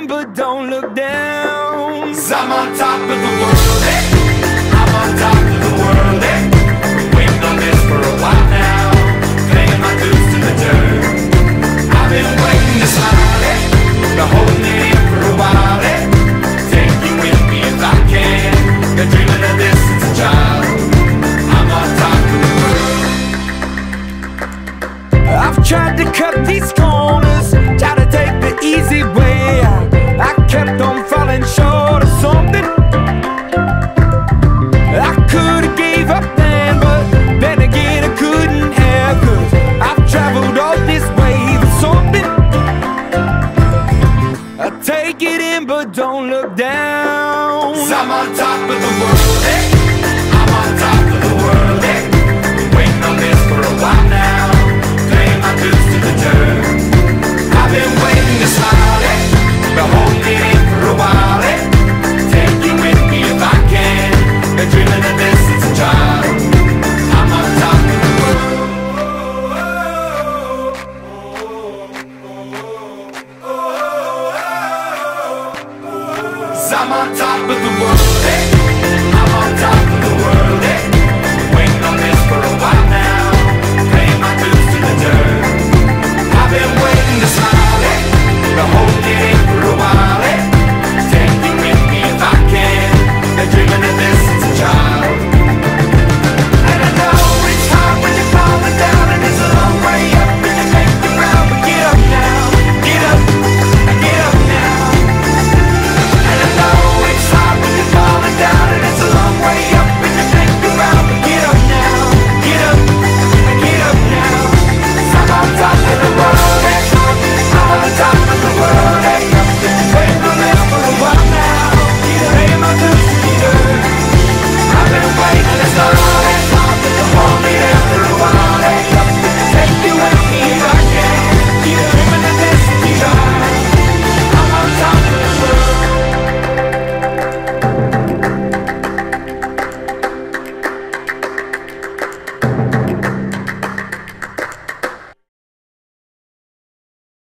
but don't look down. 'Cause I'm on top of the world, eh? I'm on top of the world, eh? Been waiting on this for a while now, paying my dues to the dirt. I've been waiting to smile, eh? Been holding it in for a while, eh? Take you with me if I can. Been dreaming of this since a child. I'm on top of the world. I've tried to cut these corners, try to take the easy way. I kept on falling short of something. I could've gave up then, but then again I couldn't have. 'Cause I've traveled all this way for something. I take it in but don't look down. 'Cause I'm on top of the world, eh? I'm on top of the world, eh? Been waiting on this for a while now, paying my dues to the dirt. I've been waiting to smile, eh? Been holding it in for a while, eh? Take you with me if I can. Been dreaming of this since a child. I'm on top of the world. 'Cause I'm on top of the world, eh? I'm on top of the world.